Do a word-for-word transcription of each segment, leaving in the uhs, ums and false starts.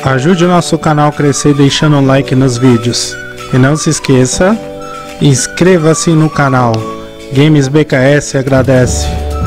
Ajude o nosso canal a crescer deixando um like nos vídeos. E não se esqueça, inscreva-se no canal. Games B K S agradece.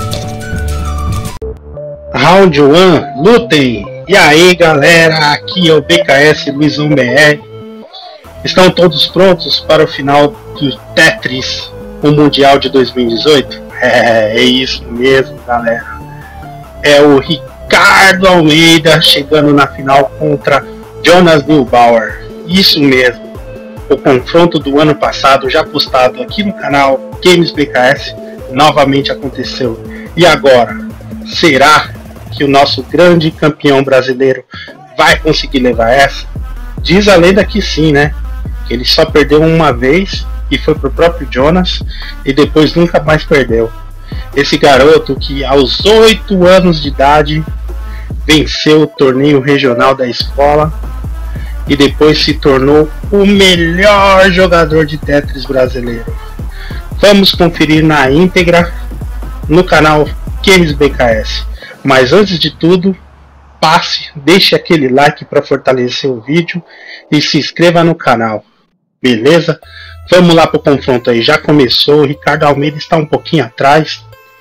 Round um, lutem! E aí galera, aqui é o B K S Luizão B R. Estão todos prontos para o final do Tetris, o Mundial de dois mil e dezoito? É, é isso mesmo galera. É o Ricardo Almeida chegando na final contra Jonas Neubauer. Isso mesmo. O confronto do ano passado, já postado aqui no canal Games B K S, novamente aconteceu. E agora, será que o nosso grande campeão brasileiro vai conseguir levar essa? Diz a lenda que sim, né? Que ele só perdeu uma vez e foi pro próprio Jonas e depois nunca mais perdeu. Esse garoto que aos oito anos de idade venceu o torneio regional da escola e depois se tornou o melhor jogador de Tetris brasileiro. Vamos conferir na íntegra no canal Games B K S. Mas antes de tudo, passe, deixe aquele like para fortalecer o vídeo e se inscreva no canal. Beleza? Vamos lá para o confronto aí. Já começou, o Ricardo Almeida está um pouquinho atrás,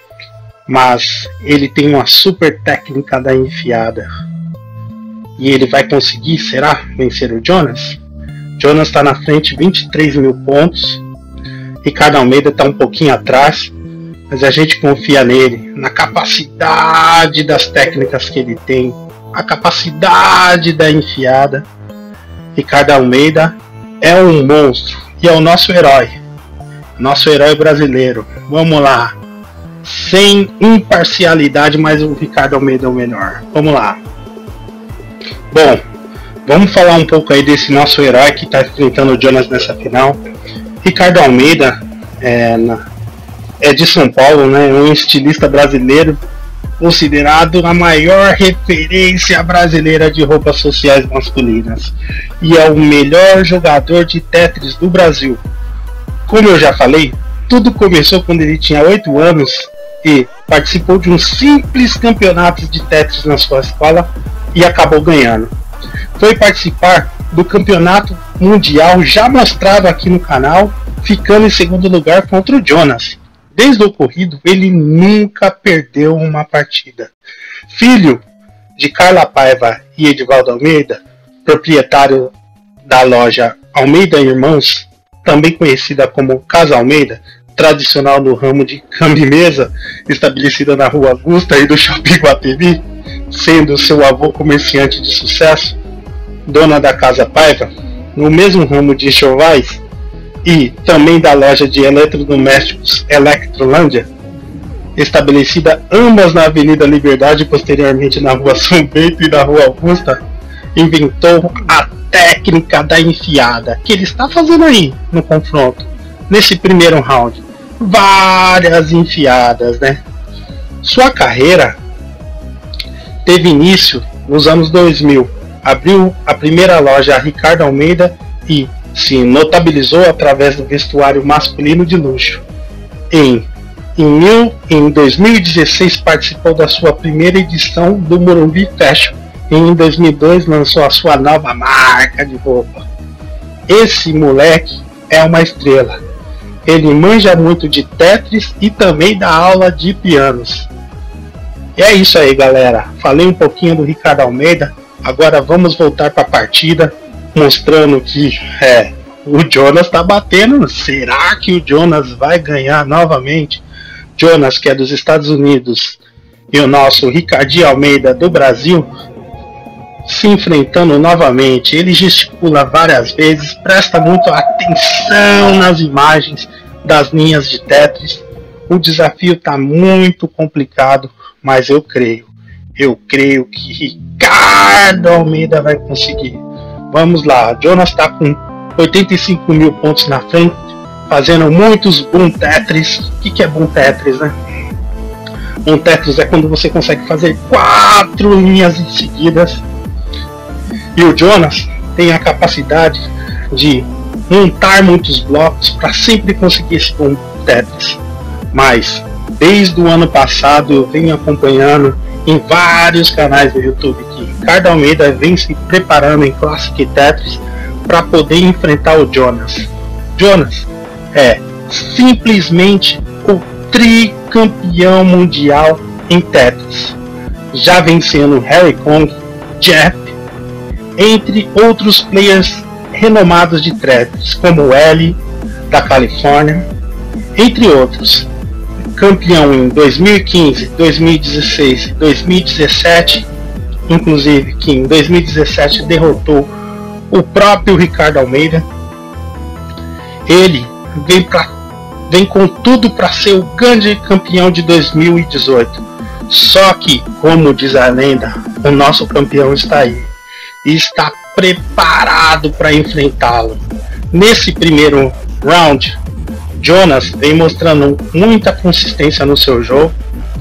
mas ele tem uma super técnica da enfiada. E ele vai conseguir, será, vencer o Jonas? Jonas está na frente, vinte e três mil pontos. Ricardo Almeida está um pouquinho atrás, mas a gente confia nele, na capacidade das técnicas que ele tem, a capacidade da enfiada. Ricardo Almeida é um monstro e é o nosso herói, nosso herói brasileiro. Vamos lá, sem imparcialidade, mas o Ricardo Almeida é o melhor. Vamos lá. Bom, vamos falar um pouco aí desse nosso herói que está enfrentando o Jonas nessa final. Ricardo Almeida é, na, é de São Paulo, né? Um estilista brasileiro, considerado a maior referência brasileira de roupas sociais masculinas, e é o melhor jogador de Tetris do Brasil. Como eu já falei, tudo começou quando ele tinha oito anos e participou de um simples campeonato de Tetris na sua escola e acabou ganhando. Foi participar do campeonato mundial já mostrado aqui no canal, ficando em segundo lugar contra o Jonas. Desde o ocorrido, ele nunca perdeu uma partida. Filho de Carla Paiva e Edivaldo Almeida, proprietário da loja Almeida Irmãos, também conhecida como Casa Almeida, tradicional no ramo de câmbio e mesa, estabelecida na Rua Augusta e do Shopping Guatemi, sendo seu avô comerciante de sucesso, dona da Casa Paiva, no mesmo ramo de enxovais, e também da loja de eletrodomésticos Electrolândia, estabelecida ambas na Avenida Liberdade e posteriormente na Rua São Bento e na Rua Augusta, inventou a técnica da enfiada, que ele está fazendo aí no confronto, nesse primeiro round. Várias enfiadas, né? Sua carreira teve início nos anos dois mil, abriu a primeira loja Ricardo Almeida e se notabilizou através do vestuário masculino de luxo. Em, em, mil, em dois mil e dezesseis participou da sua primeira edição do Morumbi Fashion e em dois mil e dois lançou a sua nova marca de roupa. Esse moleque é uma estrela. Ele manja muito de Tetris e também dá aula de pianos. E é isso aí galera, falei um pouquinho do Ricardo Almeida, agora vamos voltar para a partida, mostrando que é, o Jonas está batendo. Será que o Jonas vai ganhar novamente? Jonas, que é dos Estados Unidos, e o nosso Ricardo Almeida do Brasil se enfrentando novamente. Ele gesticula várias vezes, presta muito atenção nas imagens das linhas de Tetris. O desafio está muito complicado, mas eu creio, eu creio que Ricardo Almeida vai conseguir. Vamos lá, Jonas está com oitenta e cinco mil pontos na frente, fazendo muitos boom Tetris. O que, que é boom Tetris, né? Um Tetris é quando você consegue fazer quatro linhas em seguidas. E o Jonas tem a capacidade de montar muitos blocos para sempre conseguir esse boom Tetris. Mas desde o ano passado eu venho acompanhando em vários canais do YouTube que Ricardo Almeida vem se preparando em Classic Tetris para poder enfrentar o Jonas. Jonas é simplesmente o tricampeão mundial em Tetris, já vencendo Harry Kong, Jeff, entre outros players renomados de Tetris, como o L da Califórnia, entre outros. Campeão em dois mil e quinze, dois mil e dezesseis e dois mil e dezessete, inclusive que em dois mil e dezessete derrotou o próprio Ricardo Almeida. Ele vem, pra, vem com tudo para ser o grande campeão de dois mil e dezoito. Só que, como diz a lenda, o nosso campeão está aí e está preparado para enfrentá-lo. Nesse primeiro round, Jonas vem mostrando muita consistência no seu jogo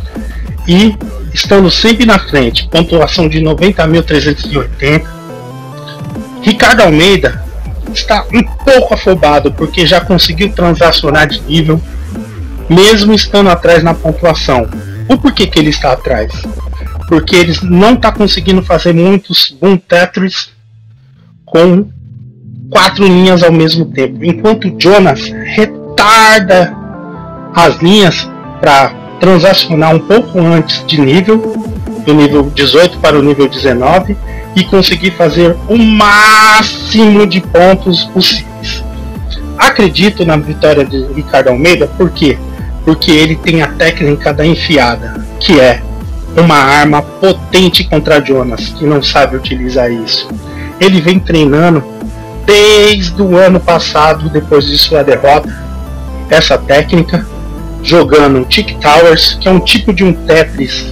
e estando sempre na frente, pontuação de noventa mil trezentos e oitenta. Ricardo Almeida está um pouco afobado porque já conseguiu transacionar de nível, mesmo estando atrás na pontuação. O porquê que ele está atrás? Porque ele não está conseguindo fazer muitos Boom Tetris com quatro linhas ao mesmo tempo, enquanto Jonas retarda as linhas para transacionar um pouco antes de nível, do nível dezoito para o nível dezenove, e conseguir fazer o máximo de pontos possíveis. Acredito na vitória de Ricardo Almeida, por quê? Porque ele tem a técnica da enfiada, que é uma arma potente contra Jonas, que não sabe utilizar isso. Ele vem treinando desde o ano passado, depois de sua derrota, essa técnica, jogando Tick Towers, que é um tipo de um Tetris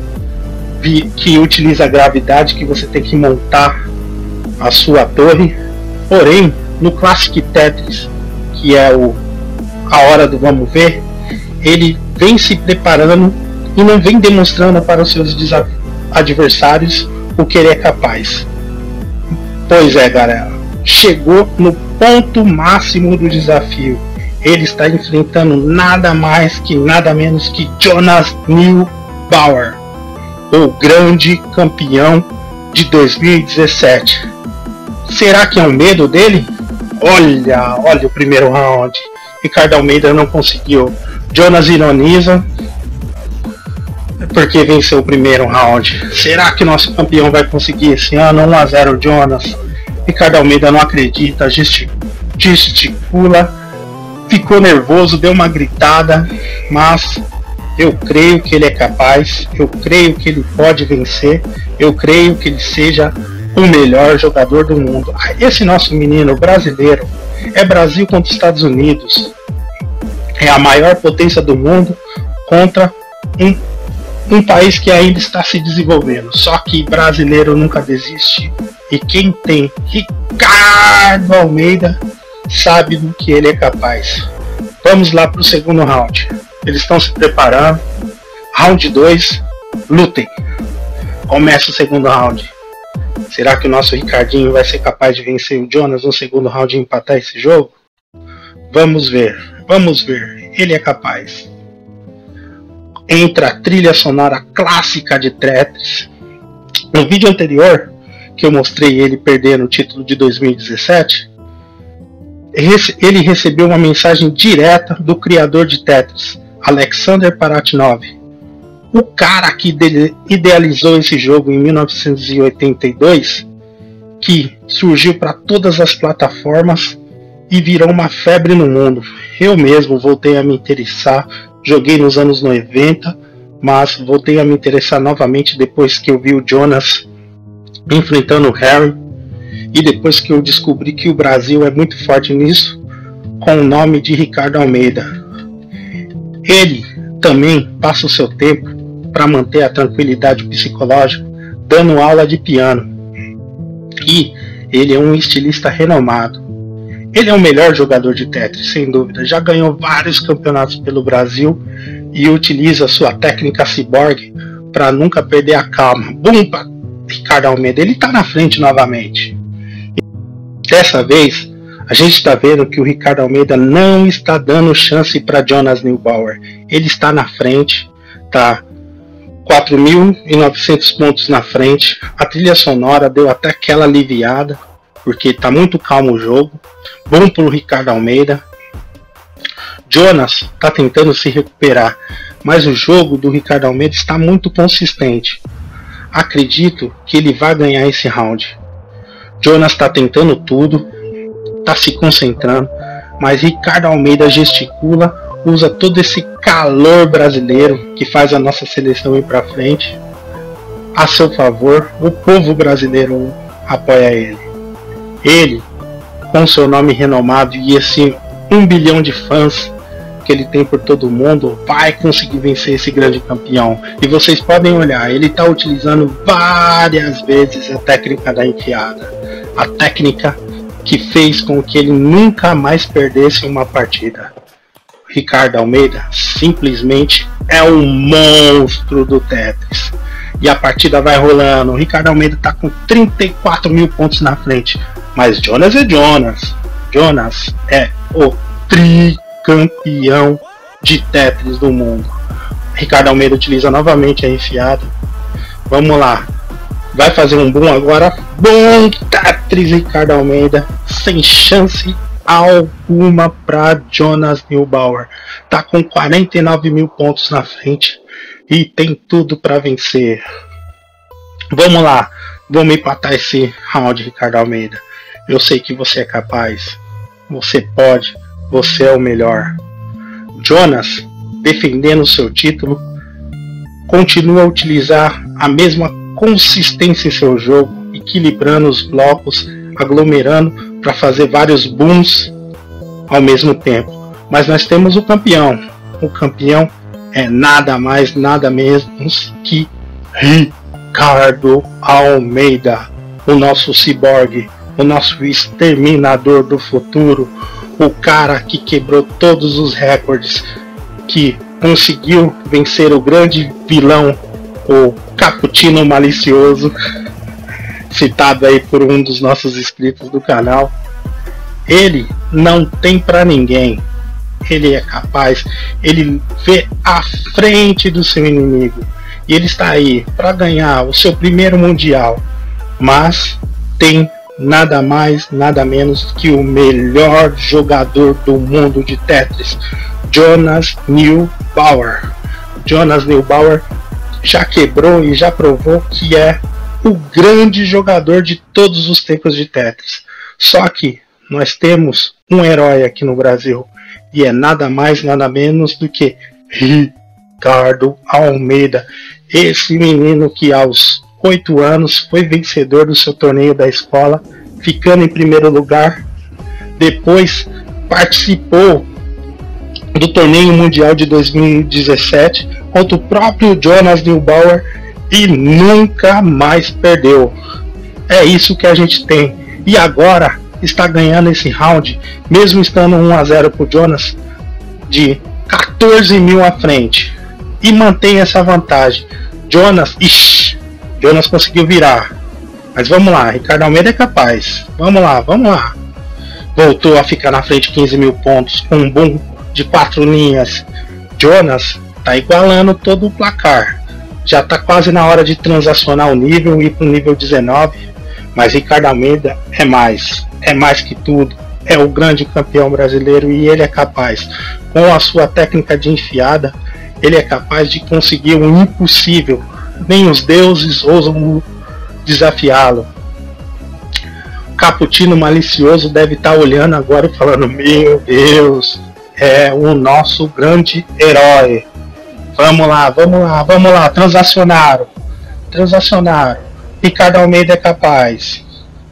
que utiliza a gravidade, que você tem que montar a sua torre. Porém, no Classic Tetris, que é o, a hora do vamos ver, ele vem se preparando e não vem demonstrando para os seus adversários o que ele é capaz. Pois é, galera, chegou no ponto máximo do desafio. Ele está enfrentando nada mais que nada menos que Jonas Neubauer, o grande campeão de dois mil e dezessete. Será que é um medo dele? Olha, olha o primeiro round. Ricardo Almeida não conseguiu. Jonas ironiza porque venceu o primeiro round. Será que nosso campeão vai conseguir esse ano? um a zero Jonas. Ricardo Almeida não acredita, gesticula, ficou nervoso, deu uma gritada, mas eu creio que ele é capaz, eu creio que ele pode vencer, eu creio que ele seja o melhor jogador do mundo. Esse nosso menino brasileiro é Brasil contra Estados Unidos, é a maior potência do mundo contra um, um país que ainda está se desenvolvendo. Só que brasileiro nunca desiste, e quem tem Ricardo Almeida sabe do que ele é capaz. Vamos lá para o segundo round. Eles estão se preparando. Round dois, lutem. Começa o segundo round. Será que o nosso Ricardinho vai ser capaz de vencer o Jonas no segundo round e empatar esse jogo? Vamos ver, vamos ver. Ele é capaz. Entra a trilha sonora clássica de Tetris. No vídeo anterior, que eu mostrei ele perdendo o título de dois mil e dezessete, ele recebeu uma mensagem direta do criador de Tetris, Alexander Paratnov, o cara que idealizou esse jogo em mil novecentos e oitenta e dois, que surgiu para todas as plataformas e virou uma febre no mundo. Eu mesmo voltei a me interessar, joguei nos anos noventa, mas voltei a me interessar novamente depois que eu vi o Jonas enfrentando o Harry, e depois que eu descobri que o Brasil é muito forte nisso, com o nome de Ricardo Almeida. Ele também passa o seu tempo para manter a tranquilidade psicológica, dando aula de piano. E ele é um estilista renomado. Ele é o melhor jogador de Tetris, sem dúvida. Já ganhou vários campeonatos pelo Brasil e utiliza sua técnica cyborg para nunca perder a calma. Bum, Ricardo Almeida, ele está na frente novamente. Dessa vez, a gente está vendo que o Ricardo Almeida não está dando chance para Jonas Neubauer. Ele está na frente, tá quatro mil e novecentos pontos na frente. A trilha sonora deu até aquela aliviada, porque tá muito calmo o jogo. Bom pro Ricardo Almeida. Jonas tá tentando se recuperar, mas o jogo do Ricardo Almeida está muito consistente. Acredito que ele vai ganhar esse round. Jonas está tentando tudo, está se concentrando, mas Ricardo Almeida gesticula, usa todo esse calor brasileiro que faz a nossa seleção ir para frente a seu favor. O povo brasileiro apoia ele. Ele, com seu nome renomado e esse um bilhão de fãs que ele tem por todo mundo, vai conseguir vencer esse grande campeão. E vocês podem olhar, ele está utilizando várias vezes a técnica da enfiada, a técnica que fez com que ele nunca mais perdesse uma partida. Ricardo Almeida simplesmente é um monstro do Tetris. E a partida vai rolando. O Ricardo Almeida está com trinta e quatro mil pontos na frente. Mas Jonas é Jonas. Jonas é o tricampeão de Tetris do mundo. Ricardo Almeida utiliza novamente a enfiada. Vamos lá. Vai fazer um boom agora. Bom Tetris, Ricardo Almeida. Sem chance alguma para Jonas Neubauer. Tá com quarenta e nove mil pontos na frente e tem tudo para vencer. Vamos lá. Vamos empatar esse round, Ricardo Almeida. Eu sei que você é capaz. Você pode. Você é o melhor. Jonas, defendendo o seu título, continua a utilizar a mesma consistência em seu jogo, equilibrando os blocos, aglomerando para fazer vários booms ao mesmo tempo. Mas nós temos o campeão. O campeão é nada mais, nada menos que Ricardo Almeida, o nosso ciborgue, o nosso exterminador do futuro, o cara que quebrou todos os recordes, que conseguiu vencer o grande vilão, o Cappuccino Malicioso, citado aí por um dos nossos inscritos do canal. Ele não tem pra ninguém. Ele é capaz, ele vê à frente do seu inimigo. E ele está aí para ganhar o seu primeiro mundial. Mas tem nada mais, nada menos que o melhor jogador do mundo de Tetris, Jonas Neubauer. Jonas Neubauer já quebrou e já provou que é o grande jogador de todos os tempos de Tetris. Só que nós temos um herói aqui no Brasil, e é nada mais, nada menos do que Ricardo Almeida. Esse menino que aos oito anos foi vencedor do seu torneio da escola, ficando em primeiro lugar. Depois participou do torneio mundial de dois mil e dezessete contra o próprio Jonas Neubauer e nunca mais perdeu. É isso que a gente tem. E agora está ganhando esse round, mesmo estando um a zero para o Jonas, de quatorze mil à frente. E mantém essa vantagem. Jonas, ixi, Jonas conseguiu virar. Mas vamos lá, Ricardo Almeida é capaz. Vamos lá, vamos lá. Voltou a ficar na frente quinze mil pontos com um boom de quatro linhas. Jonas está igualando todo o placar. Já está quase na hora de transacionar o nível e ir para o nível dezenove. Mas Ricardo Almeida é mais. É mais que tudo. É o grande campeão brasileiro e ele é capaz. Com a sua técnica de enfiada, ele é capaz de conseguir o impossível. Nem os deuses ousam desafiá-lo. Cappuccino Malicioso deve estar olhando agora e falando: meu Deus, é o nosso grande herói. Vamos lá, vamos lá, vamos lá. Transacionaram. Transacionaram. Ricardo Almeida é capaz.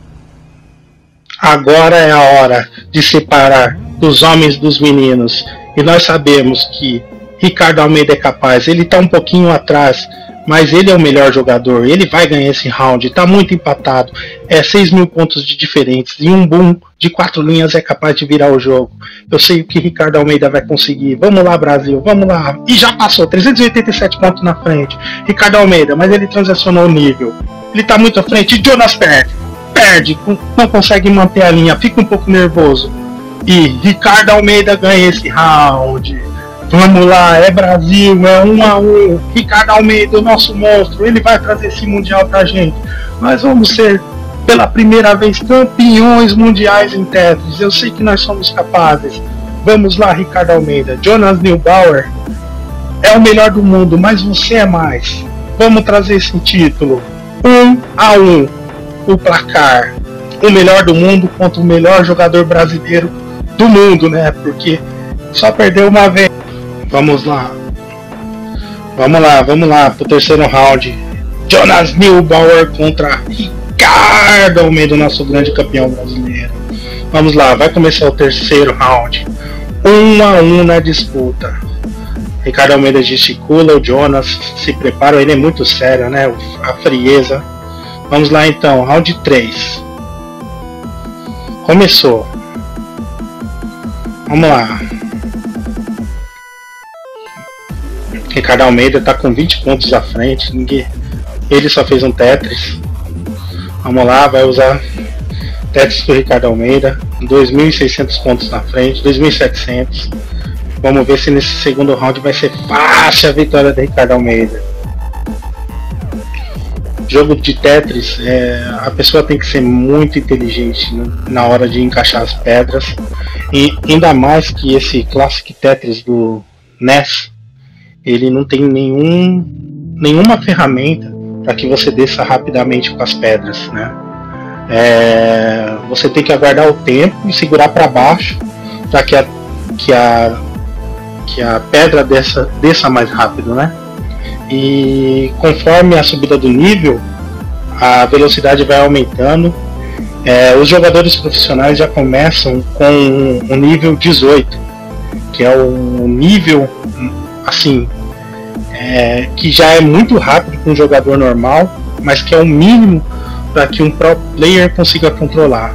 Agora é a hora de separar os homens dos meninos. E nós sabemos que Ricardo Almeida é capaz. Ele está um pouquinho atrás, mas ele é o melhor jogador. Ele vai ganhar esse round. Está muito empatado. É seis mil pontos de diferença. E um boom de quatro linhas é capaz de virar o jogo. Eu sei o que Ricardo Almeida vai conseguir. Vamos lá, Brasil. Vamos lá. E já passou. trezentos e oitenta e sete pontos na frente. Ricardo Almeida, mas ele transacionou o nível. Ele está muito à frente. Jonas perde. Perde. Não consegue manter a linha. Fica um pouco nervoso. E Ricardo Almeida ganha esse round. Vamos lá, é Brasil, é um a um. Ricardo Almeida, o nosso monstro, ele vai trazer esse mundial pra gente. Nós vamos ser, pela primeira vez, campeões mundiais em Tetris. Eu sei que nós somos capazes. Vamos lá, Ricardo Almeida. Jonas Neubauer é o melhor do mundo, mas você é mais. Vamos trazer esse título. Um a um. O placar. O melhor do mundo contra o melhor jogador brasileiro do mundo, né? Porque só perdeu uma vez. Vamos lá. Vamos lá, vamos lá pro terceiro round. Jonas Neubauer contra Ricardo Almeida, nosso grande campeão brasileiro. Vamos lá, vai começar o terceiro round. Um a um na disputa. Ricardo Almeida gesticula, o Jonas se prepara, ele é muito sério, né? A frieza. Vamos lá então, round três. Começou. Vamos lá. Ricardo Almeida está com vinte pontos à frente. Ninguém... Ele só fez um Tetris. Vamos lá, vai usar Tetris do Ricardo Almeida. dois mil e seiscentos pontos na frente, dois mil e setecentos. Vamos ver se nesse segundo round vai ser fácil a vitória do Ricardo Almeida. Jogo de Tetris, é, a pessoa tem que ser muito inteligente, né, na hora de encaixar as pedras. E ainda mais que esse Classic Tetris do N E S, ele não tem nenhum, nenhuma ferramenta para que você desça rapidamente com as pedras, né? É, você tem que aguardar o tempo e segurar para baixo para que a, que, a, que a pedra desça, desça mais rápido, né? E conforme a subida do nível, a velocidade vai aumentando. É, os jogadores profissionais já começam com o nível dezoito, que é o nível assim, é, que já é muito rápido para um jogador normal, mas que é o mínimo para que um pro player consiga controlar.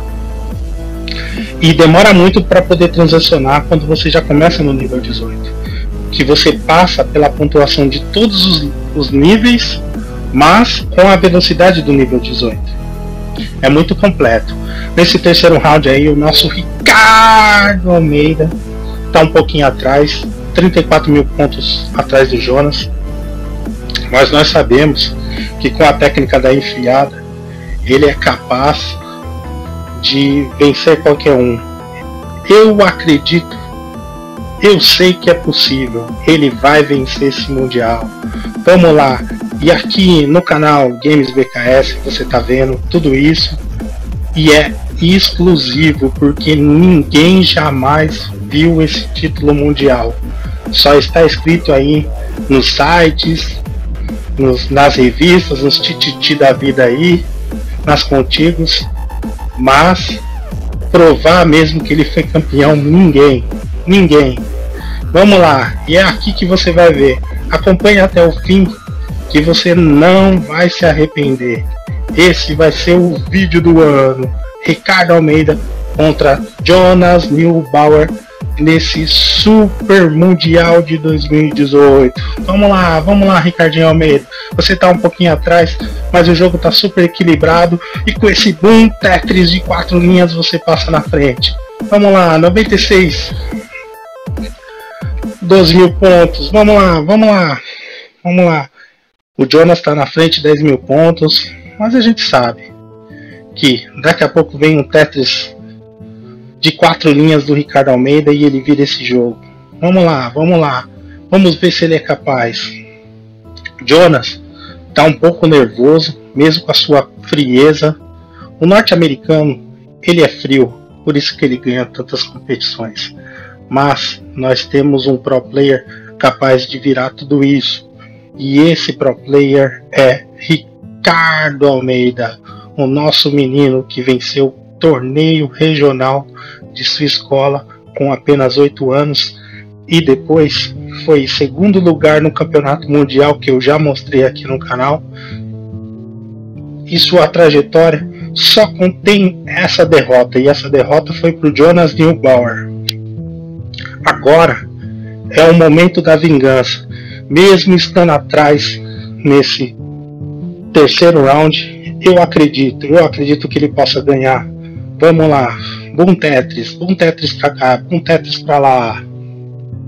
E demora muito para poder transacionar quando você já começa no nível dezoito, que você passa pela pontuação de todos os, os níveis, mas com a velocidade do nível dezoito. É muito completo. Nesse terceiro round aí, o nosso Ricardo Almeida está um pouquinho atrás, trinta e quatro mil pontos atrás do Jonas. Mas nós sabemos que com a técnica da enfiada, ele é capaz de vencer qualquer um. Eu acredito, eu sei que é possível. Ele vai vencer esse mundial. Vamos lá. E aqui no canal Games B K S você tá vendo tudo isso, e é exclusivo porque ninguém jamais viu esse título mundial. Só está escrito aí nos sites, nos, nas revistas, nos tititi da vida aí, nas contigos, mas provar mesmo que ele foi campeão, ninguém, ninguém. Vamos lá, e é aqui que você vai ver. Acompanhe até o fim, que você não vai se arrepender. Esse vai ser o vídeo do ano. Ricardo Almeida contra Jonas Neubauer nesse Super Mundial de dois mil e dezoito. Vamos lá, vamos lá, Ricardinho Almeida. Você tá um pouquinho atrás, mas o jogo tá super equilibrado e com esse boom Tetris de quatro linhas você passa na frente. Vamos lá, noventa e seis, doze mil pontos. Vamos lá, vamos lá, vamos lá. O Jonas está na frente, dez mil pontos, mas a gente sabe que daqui a pouco vem um Tetris de quatro linhas do Ricardo Almeida e ele vira esse jogo. Vamos lá, vamos lá, vamos ver se ele é capaz. Jonas está um pouco nervoso, mesmo com a sua frieza. O norte-americano, ele é frio, por isso que ele ganha tantas competições. Mas nós temos um pro player capaz de virar tudo isso. E esse pro player é Ricardo Almeida, o nosso menino que venceu o torneio regional de sua escola com apenas oito anos e depois foi segundo lugar no campeonato mundial que eu já mostrei aqui no canal. E sua trajetória só contém essa derrota, e essa derrota foi para o Jonas Neubauer. Agora é o momento da vingança. Mesmo estando atrás nesse terceiro round, eu acredito, eu acredito que ele possa ganhar. Vamos lá, bom Tetris, bom Tetris pra cá, bom Tetris pra lá.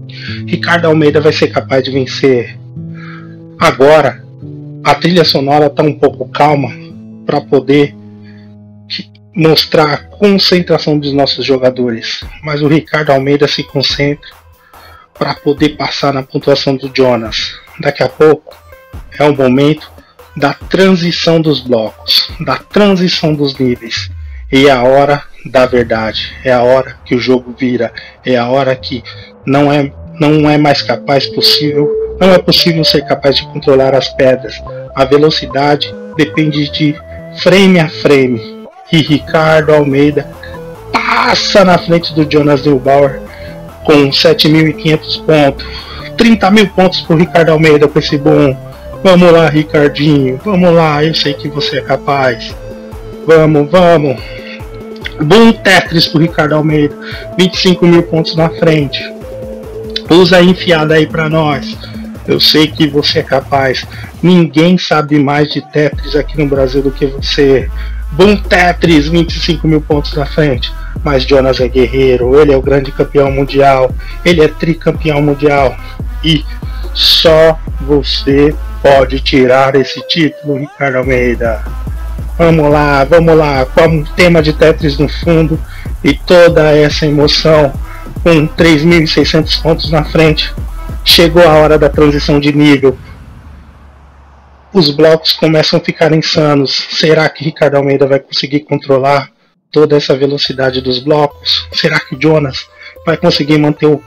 Ricardo Almeida vai ser capaz de vencer. Agora, a trilha sonora está um pouco calma para poder mostrar a concentração dos nossos jogadores. Mas o Ricardo Almeida se concentra para poder passar na pontuação do Jonas. Daqui a pouco é o momento da transição dos blocos, da transição dos níveis. E é a hora da verdade, é a hora que o jogo vira, é a hora que não é, não é mais capaz possível, não é possível ser capaz de controlar as pedras. A velocidade depende de frame a frame. E Ricardo Almeida passa na frente do Jonas Neubauer com sete mil e quinhentos pontos. trinta mil pontos pro Ricardo Almeida com esse bom. Vamos lá, Ricardinho, vamos lá, eu sei que você é capaz. Vamos, vamos. Bom Tetris pro Ricardo Almeida, vinte e cinco mil pontos na frente. Usa a enfiada aí pra nós. Eu sei que você é capaz. Ninguém sabe mais de Tetris aqui no Brasil do que você. Bom Tetris, vinte e cinco mil pontos na frente. Mas Jonas é guerreiro, ele é o grande campeão mundial, ele é tricampeão mundial. E só você pode tirar esse título, Ricardo Almeida. Vamos lá, vamos lá, com um tema de Tetris no fundo e toda essa emoção, com três mil e seiscentos pontos na frente. Chegou a hora da transição de nível. Os blocos começam a ficar insanos. Será que Ricardo Almeida vai conseguir controlar toda essa velocidade dos blocos? Será que Jonas vai conseguir manter o...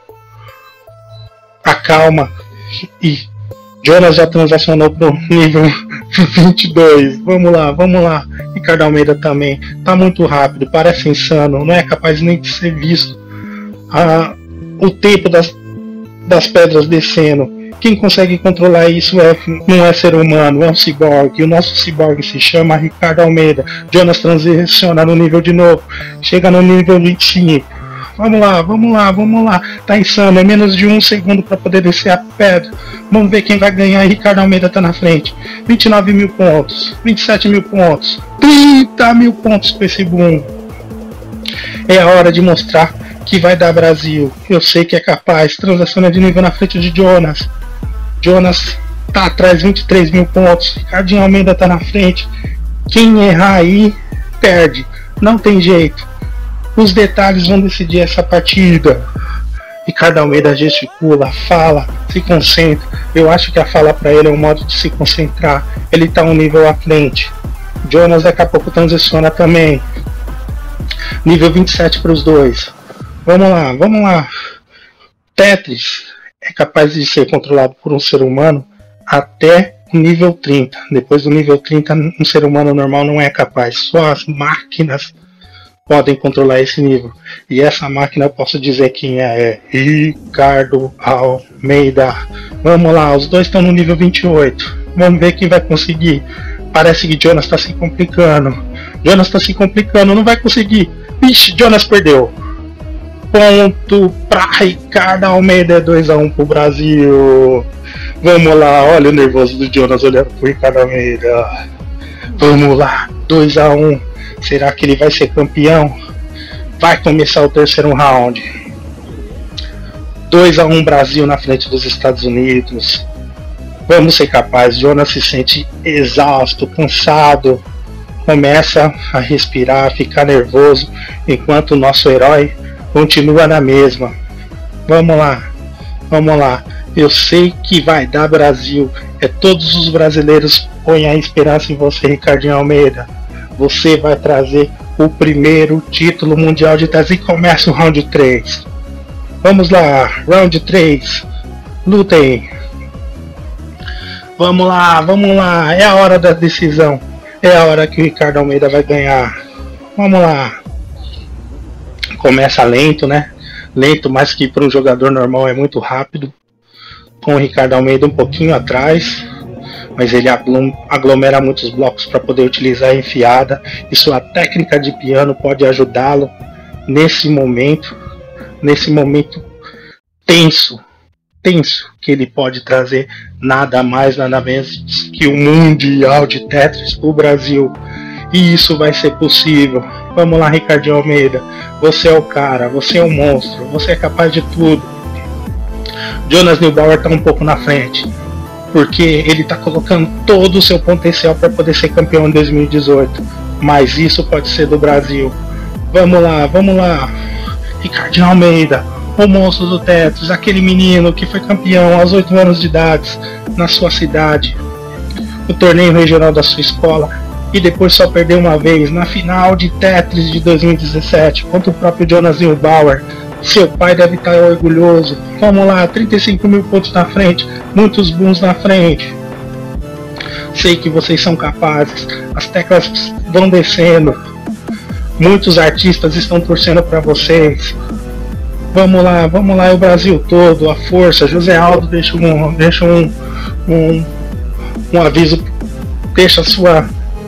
a calma? E Jonas já transacionou para o nível vinte e dois. Vamos lá, vamos lá. Ricardo Almeida também. Tá muito rápido, parece insano. Não é capaz nem de ser visto. Ah, o tempo das, das pedras descendo. Quem consegue controlar isso é, não é ser humano, é um ciborgue. O nosso ciborgue se chama Ricardo Almeida. Jonas transiciona no nível de novo. Chega no nível vinte e cinco. Vamos lá, vamos lá, vamos lá. Tá insano, é menos de um segundo para poder descer a pedra. Vamos ver quem vai ganhar. Ricardo Almeida tá na frente. vinte e nove mil pontos, vinte e sete mil pontos, trinta mil pontos com esse boom. É a hora de mostrar que vai dar Brasil. Eu sei que é capaz. Transaciona de nível na frente de Jonas. Jonas tá atrás, vinte e três mil pontos. Ricardinho Almeida tá na frente. Quem errar aí, perde. Não tem jeito. Os detalhes vão decidir essa partida. Ricardo Almeida gesticula, fala, se concentra. Eu acho que a fala para ele é um modo de se concentrar. Ele tá um nível à frente. Jonas daqui a pouco transiciona também. Nível vinte e sete para os dois. Vamos lá, vamos lá. Tetris é capaz de ser controlado por um ser humano até o nível trinta. Depois do nível trinta, um ser humano normal não é capaz. Só as máquinas podem controlar esse nível. E essa máquina eu posso dizer quem é. É Ricardo Almeida. Vamos lá, os dois estão no nível vinte e oito. Vamos ver quem vai conseguir. Parece que Jonas está se complicando. Jonas está se complicando, não vai conseguir. Ixi, Jonas perdeu. Ponto para Ricardo Almeida, é dois a um pro Brasil. Vamos lá, olha o nervoso do Jonas olhando pro Ricardo Almeida. Vamos lá, dois a um. Será que ele vai ser campeão? Vai começar o terceiro round. dois a um Brasil na frente dos Estados Unidos. Vamos ser capazes. Jonas se sente exausto, cansado. Começa a respirar, a ficar nervoso, enquanto o nosso herói continua na mesma. Vamos lá, vamos lá. Eu sei que vai dar Brasil. É todos os brasileiros põem a esperança em você, Ricardinho Almeida. Você vai trazer o primeiro título mundial de Tetris. E começa o round três. Vamos lá, round três. Lutem. Vamos lá, vamos lá. É a hora da decisão. É a hora que o Ricardo Almeida vai ganhar. Vamos lá. Começa lento, né? Lento, mas que para um jogador normal é muito rápido. Com o Ricardo Almeida um pouquinho atrás. Mas ele aglomera muitos blocos para poder utilizar a enfiada. E sua técnica de piano pode ajudá-lo nesse momento. Nesse momento tenso. Tenso. Que ele pode trazer nada mais, nada menos que o Mundial de Tetris para o Brasil. E isso vai ser possível. Vamos lá, Ricardinho Almeida. Você é o cara, você é o monstro, você é capaz de tudo. Jonas Neubauer está um pouco na frente, porque ele está colocando todo o seu potencial para poder ser campeão em dois mil e dezoito. Mas isso pode ser do Brasil. Vamos lá, vamos lá. Ricardinho Almeida, o monstro do Tetris, aquele menino que foi campeão aos oito anos de idade na sua cidade, no torneio regional da sua escola, e depois só perdeu uma vez na final de Tetris de dois mil e dezessete contra o próprio Jonas Neubauer. Seu pai deve estar orgulhoso. Vamos lá, trinta e cinco mil pontos na frente, muitos booms na frente. Sei que vocês são capazes, as teclas vão descendo, muitos artistas estão torcendo para vocês. Vamos lá, vamos lá, é o Brasil todo, a força. José Aldo deixa um, deixa um, um, um aviso, deixa a sua,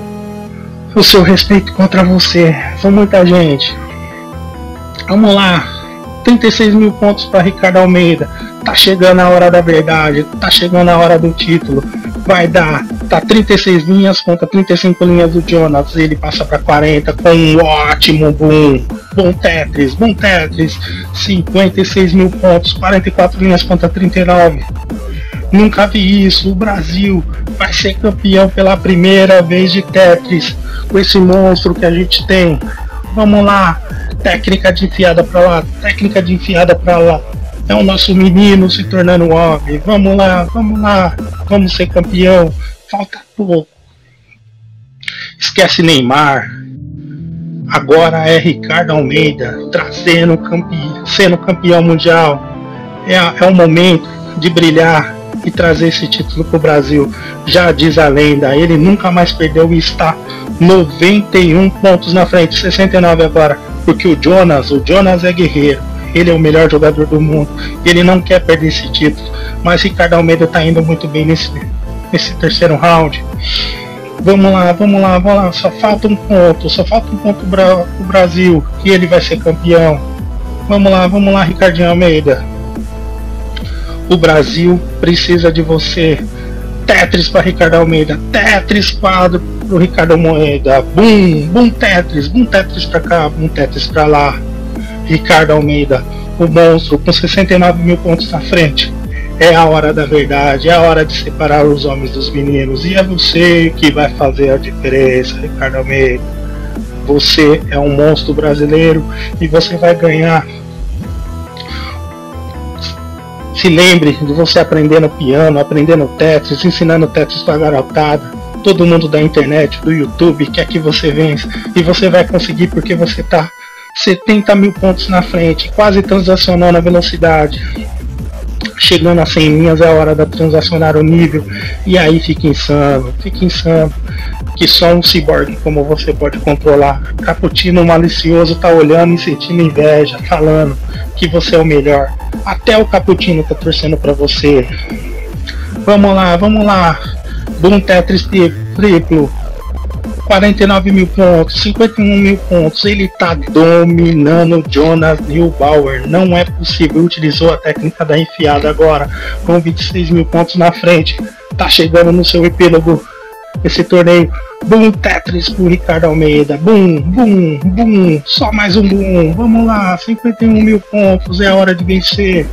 o seu respeito contra você. São muita gente. Vamos lá, trinta e seis mil pontos para Ricardo Almeida. Tá chegando a hora da verdade, tá chegando a hora do título. Vai dar, tá trinta e seis linhas contra trinta e cinco linhas do Jonas. Ele passa para quarenta com um ótimo boom. Bom Tetris, bom Tetris. cinquenta e seis mil pontos, quarenta e quatro linhas contra trinta e nove. Nunca vi isso. O Brasil vai ser campeão pela primeira vez de Tetris com esse monstro que a gente tem. Vamos lá, técnica de enfiada para lá, técnica de enfiada para lá. É o nosso menino se tornando homem. Vamos lá, vamos lá, vamos ser campeão. Falta pouco. Esquece Neymar. Agora é Ricardo Almeida trazendo campeão, sendo campeão mundial. É, é o momento de brilhar e trazer esse título para o Brasil. Já diz a lenda, ele nunca mais perdeu e está noventa e um pontos na frente, sessenta e nove agora. Porque o Jonas, o Jonas é guerreiro. Ele é o melhor jogador do mundo. Ele não quer perder esse título. Mas Ricardo Almeida está indo muito bem nesse, nesse terceiro round. Vamos lá, vamos lá, vamos lá. Só falta um ponto. Só falta um ponto para o Brasil. E ele vai ser campeão. Vamos lá, vamos lá, Ricardinho Almeida. O Brasil precisa de você. Tetris para Ricardo Almeida. Tetris quadro para o Ricardo Almeida. Bum, bum Tetris. Bum Tetris para cá, bum Tetris para lá. Ricardo Almeida, o monstro, com sessenta e nove mil pontos na frente. É a hora da verdade, é a hora de separar os homens dos meninos. E é você que vai fazer a diferença, Ricardo Almeida. Você é um monstro brasileiro e você vai ganhar. Se lembre de você aprendendo piano, aprendendo Tetris, ensinando Tetris para a garotada. Todo mundo da internet, do YouTube, quer que você vença. E você vai conseguir porque você está setenta mil pontos na frente, quase transacionando a velocidade. Chegando a cem linhas é a hora de transacionar o nível. E aí fica insano, fica insano. Que só um ciborgue como você pode controlar. Caputino malicioso tá olhando e sentindo inveja, falando que você é o melhor. Até o Caputino tá torcendo pra você. Vamos lá, vamos lá. Boom Tetris triplo. quarenta e nove mil pontos, cinquenta e um mil pontos, ele tá dominando Jonas Neubauer. Não é possível, utilizou a técnica da enfiada agora, com vinte e seis mil pontos na frente. Tá chegando no seu epílogo esse torneio. Boom Tetris pro Ricardo Almeida. Boom, boom, boom. Só mais um boom. Vamos lá, cinquenta e um mil pontos, é a hora de vencer.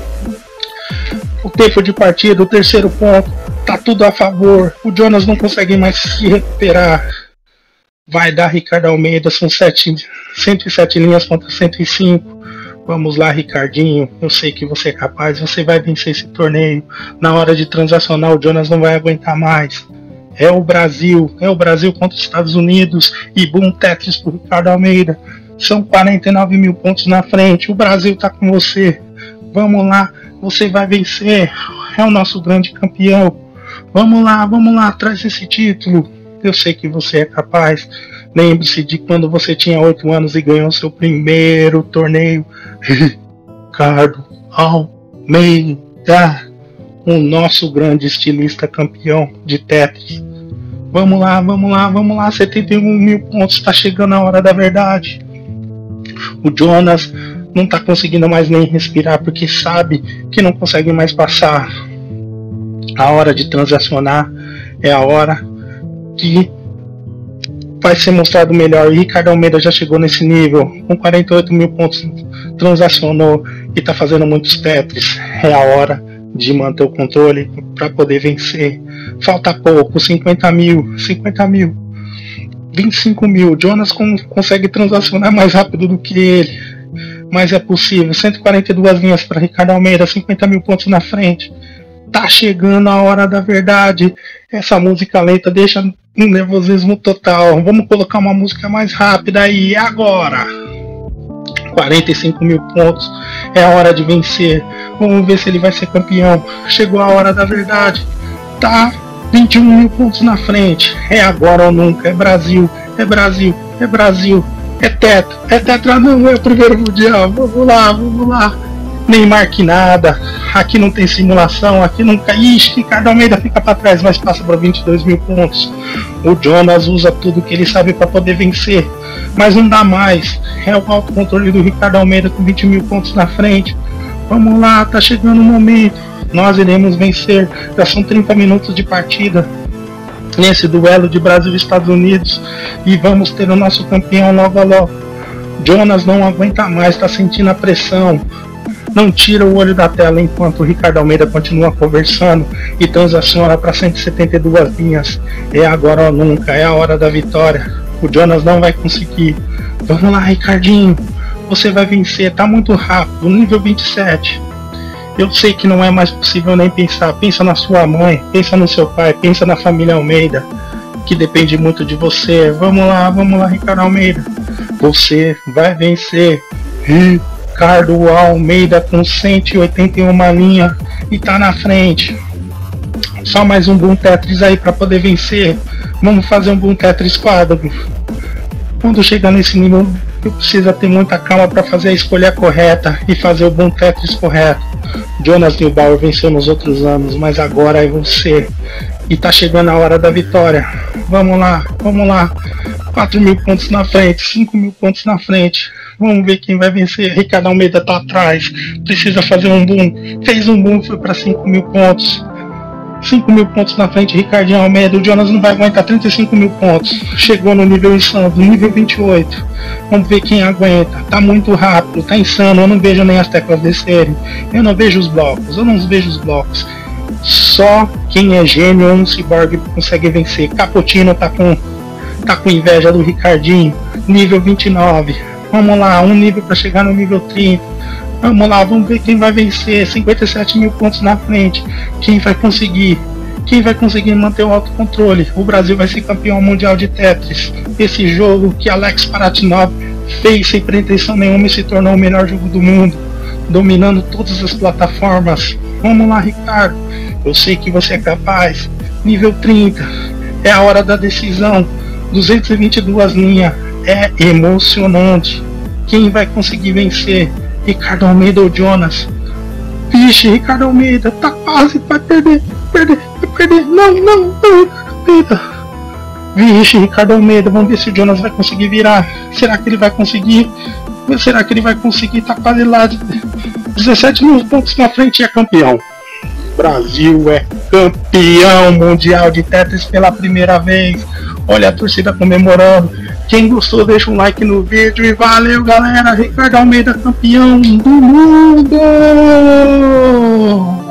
O tempo de partida, o terceiro ponto, tá tudo a favor. O Jonas não consegue mais se recuperar. Vai dar Ricardo Almeida, são sete, cento e sete linhas contra cento e cinco. Vamos lá, Ricardinho, eu sei que você é capaz, você vai vencer esse torneio. Na hora de transacionar, o Jonas não vai aguentar mais. É o Brasil, é o Brasil contra os Estados Unidos. E boom Tetris pro Ricardo Almeida. São quarenta e nove mil pontos na frente, o Brasil tá com você. Vamos lá, você vai vencer, é o nosso grande campeão. Vamos lá, vamos lá, traz esse título. Eu sei que você é capaz. Lembre-se de quando você tinha oito anos e ganhou seu primeiro torneio. Ricardo Almeida, o nosso grande estilista campeão de Tetris. Vamos lá, vamos lá, vamos lá, setenta e um mil pontos, está chegando a hora da verdade. O Jonas não está conseguindo mais nem respirar porque sabe que não consegue mais passar. A hora de transacionar é a hora que vai ser mostrado melhor. E Ricardo Almeida já chegou nesse nível com quarenta e oito mil pontos transacionou e está fazendo muitos Tetris. É a hora de manter o controle para poder vencer. Falta pouco, cinquenta mil, cinquenta mil, vinte e cinco mil. Jonas com, consegue transacionar mais rápido do que ele, mas é possível. cento e quarenta e duas linhas para Ricardo Almeida, cinquenta mil pontos na frente. Tá chegando a hora da verdade. Essa música lenta deixa um nervosismo total. Vamos colocar uma música mais rápida aí. Agora quarenta e cinco mil pontos. É a hora de vencer. Vamos ver se ele vai ser campeão. Chegou a hora da verdade. Tá vinte e um mil pontos na frente. É agora ou nunca. É Brasil. É Brasil. É Brasil. É tetra. É tetra não. É o primeiro mundial. Vamos lá. Vamos lá. Neymar que nada. Aqui não tem simulação. Aqui nunca. Ixi, Ricardo Almeida fica para trás, mas passa para vinte e dois mil pontos. O Jonas usa tudo que ele sabe para poder vencer, mas não dá mais. É o autocontrole do Ricardo Almeida com vinte mil pontos na frente. Vamos lá, tá chegando o momento. Nós iremos vencer. Já são trinta minutos de partida nesse duelo de Brasil e Estados Unidos e vamos ter o nosso campeão logo a logo. Jonas não aguenta mais, tá sentindo a pressão. Não tira o olho da tela enquanto o Ricardo Almeida continua conversando e transaciona para cento e setenta e duas linhas. É agora ou nunca, é a hora da vitória. O Jonas não vai conseguir. Vamos lá, Ricardinho, você vai vencer, tá muito rápido, nível vinte e sete. Eu sei que não é mais possível nem pensar. Pensa na sua mãe, pensa no seu pai, pensa na família Almeida, que depende muito de você. Vamos lá, vamos lá, Ricardo Almeida. Você vai vencer. Ricardo Almeida com cento e oitenta e uma linha e tá na frente. Só mais um Boom Tetris aí para poder vencer. Vamos fazer um Boom Tetris quádruplo. Quando chegar nesse nível, eu preciso ter muita calma para fazer a escolha correta e fazer o Boom Tetris correto. Jonas Neubauer venceu nos outros anos, mas agora é você. E tá chegando a hora da vitória. Vamos lá, vamos lá. quatro mil pontos na frente, cinco mil pontos na frente. Vamos ver quem vai vencer. Ricardo Almeida tá atrás. Precisa fazer um boom. Fez um boom, foi para cinco mil pontos. cinco mil pontos na frente, Ricardinho Almeida. O Jonas não vai aguentar trinta e cinco mil pontos. Chegou no nível insano, nível vinte e oito. Vamos ver quem aguenta. Tá muito rápido, tá insano. Eu não vejo nem as teclas descerem. Eu não vejo os blocos. Eu não vejo os blocos. Só quem é gênio ou um ciborgue consegue vencer. Capotino tá com, tá com inveja do Ricardinho. Nível vinte e nove. Vamos lá, um nível para chegar no nível trinta. Vamos lá, vamos ver quem vai vencer. cinquenta e sete mil pontos na frente. Quem vai conseguir? Quem vai conseguir manter o autocontrole? O Brasil vai ser campeão mundial de Tetris. Esse jogo que Alex Paratinov fez sem pretensão nenhuma e se tornou o melhor jogo do mundo, dominando todas as plataformas. Vamos lá, Ricardo. Eu sei que você é capaz. Nível trinta. É a hora da decisão. duzentas e vinte e duas linhas. É emocionante. Quem vai conseguir vencer? Ricardo Almeida ou Jonas? Vixe, Ricardo Almeida tá quase, vai perder, perder, vai perder. Não, não, não, Almeida. Vixe, Ricardo Almeida, vamos ver se o Jonas vai conseguir virar. Será que ele vai conseguir? Será que ele vai conseguir? Tá quase lá, dezessete mil pontos na frente e é campeão. Brasil é campeão mundial de Tetris pela primeira vez. Olha a torcida comemorando. Quem gostou, deixa um like no vídeo e valeu, galera. Ricardo Almeida, campeão do mundo!